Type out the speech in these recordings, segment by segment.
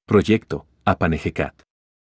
Proyecto, Apanejecat.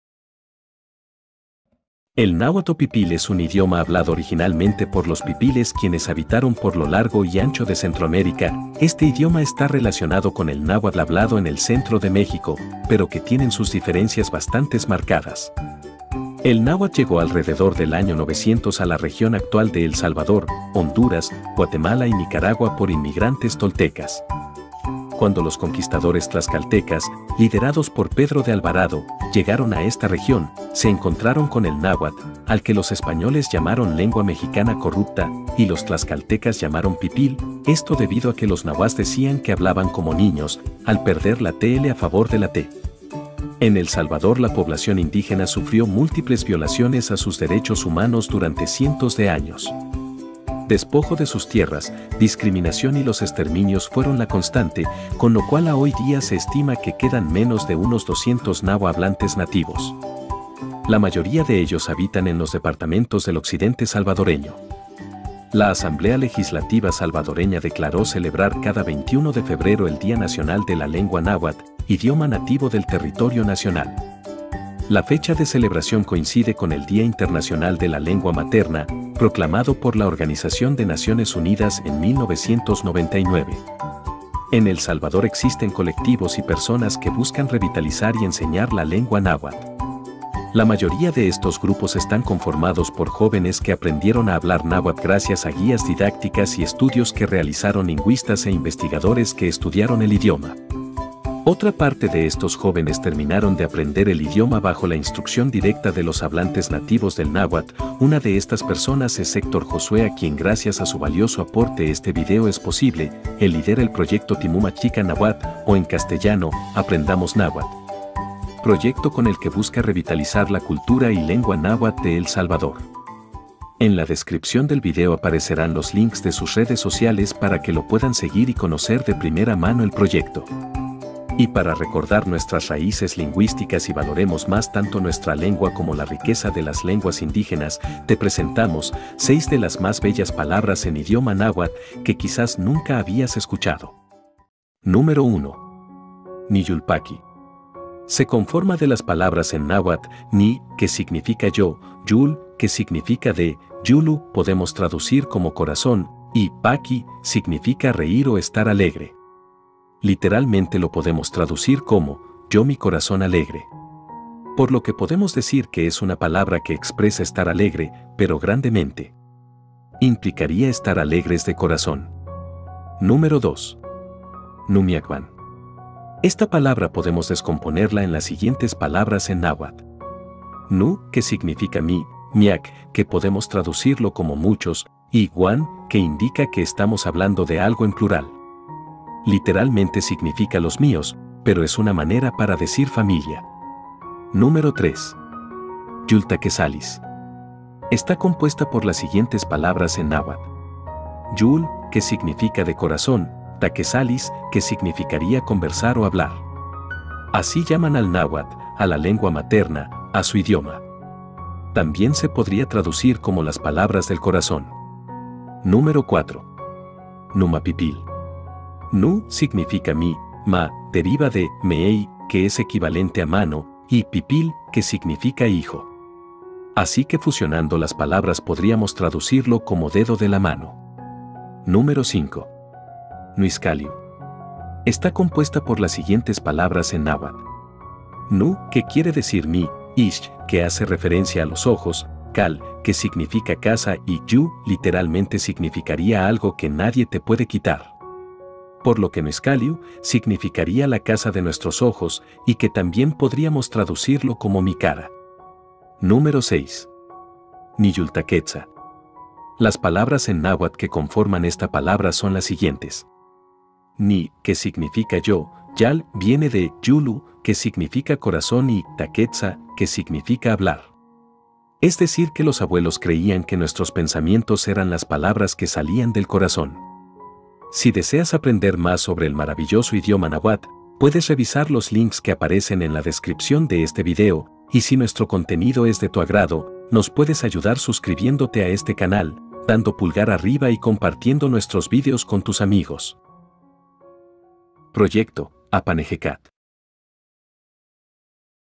El náhuatl pipil es un idioma hablado originalmente por los pipiles quienes habitaron por lo largo y ancho de Centroamérica. Este idioma está relacionado con el náhuatl hablado en el centro de México, pero que tienen sus diferencias bastante marcadas. El náhuatl llegó alrededor del año 900 a la región actual de El Salvador, Honduras, Guatemala y Nicaragua por inmigrantes toltecas. Cuando los conquistadores tlaxcaltecas, liderados por Pedro de Alvarado, llegaron a esta región, se encontraron con el náhuatl, al que los españoles llamaron lengua mexicana corrupta, y los tlaxcaltecas llamaron pipil, esto debido a que los nahuas decían que hablaban como niños, al perder la TL a favor de la T. En El Salvador la población indígena sufrió múltiples violaciones a sus derechos humanos durante cientos de años. Despojo de sus tierras, discriminación y los exterminios fueron la constante, con lo cual a hoy día se estima que quedan menos de unos 200 náhuatl hablantes nativos. La mayoría de ellos habitan en los departamentos del occidente salvadoreño. La Asamblea Legislativa Salvadoreña declaró celebrar cada 21 de febrero el Día Nacional de la Lengua Náhuatl, idioma nativo del territorio nacional. La fecha de celebración coincide con el Día Internacional de la Lengua Materna, proclamado por la Organización de Naciones Unidas en 1999. En El Salvador existen colectivos y personas que buscan revitalizar y enseñar la lengua náhuatl. La mayoría de estos grupos están conformados por jóvenes que aprendieron a hablar náhuatl gracias a guías didácticas y estudios que realizaron lingüistas e investigadores que estudiaron el idioma. Otra parte de estos jóvenes terminaron de aprender el idioma bajo la instrucción directa de los hablantes nativos del náhuatl. Una de estas personas es Héctor Josué, a quien gracias a su valioso aporte este video es posible. Él lidera el proyecto Timuma Chica Náhuatl, o en castellano, Aprendamos Náhuatl. Proyecto con el que busca revitalizar la cultura y lengua náhuatl de El Salvador. En la descripción del video aparecerán los links de sus redes sociales para que lo puedan seguir y conocer de primera mano el proyecto. Y para recordar nuestras raíces lingüísticas y valoremos más tanto nuestra lengua como la riqueza de las lenguas indígenas, te presentamos 6 de las más bellas palabras en idioma náhuatl que quizás nunca habías escuchado. Número 1. Niyulpaki. Se conforma de las palabras en náhuatl ni, que significa yo, yul, que significa de, yulu, podemos traducir como corazón, y paki, significa reír o estar alegre. Literalmente lo podemos traducir como, yo mi corazón alegre. Por lo que podemos decir que es una palabra que expresa estar alegre, pero grandemente. Implicaría estar alegres de corazón. Número 2. Numiakban. Esta palabra podemos descomponerla en las siguientes palabras en náhuatl. Nu, que significa mi, miak, que podemos traducirlo como muchos, y guan, que indica que estamos hablando de algo en plural. Literalmente significa los míos, pero es una manera para decir familia. Número 3. Yultaquesalis. Está compuesta por las siguientes palabras en náhuatl. Yul, que significa de corazón, taquesalis, que significaría conversar o hablar. Así llaman al náhuatl, a la lengua materna, a su idioma. También se podría traducir como las palabras del corazón. Número 4. Numapipil. Nu significa mi, ma, deriva de meei, que es equivalente a mano, y pipil, que significa hijo. Así que fusionando las palabras podríamos traducirlo como dedo de la mano. Número 5. Nuiscaliu. Está compuesta por las siguientes palabras en náhuatl. Nu, que quiere decir mi, ish, que hace referencia a los ojos, cal, que significa casa, y yu, literalmente significaría algo que nadie te puede quitar. Por lo que Nuiscaliu significaría la casa de nuestros ojos y que también podríamos traducirlo como mi cara. Número 6. Niyultaquetza. Las palabras en náhuatl que conforman esta palabra son las siguientes. Ni, que significa yo, yal, viene de yulu, que significa corazón, y taquetza, que significa hablar. Es decir que los abuelos creían que nuestros pensamientos eran las palabras que salían del corazón. Si deseas aprender más sobre el maravilloso idioma náhuatl, puedes revisar los links que aparecen en la descripción de este video, y si nuestro contenido es de tu agrado, nos puedes ayudar suscribiéndote a este canal, dando pulgar arriba y compartiendo nuestros videos con tus amigos. Proyecto Apanejecat.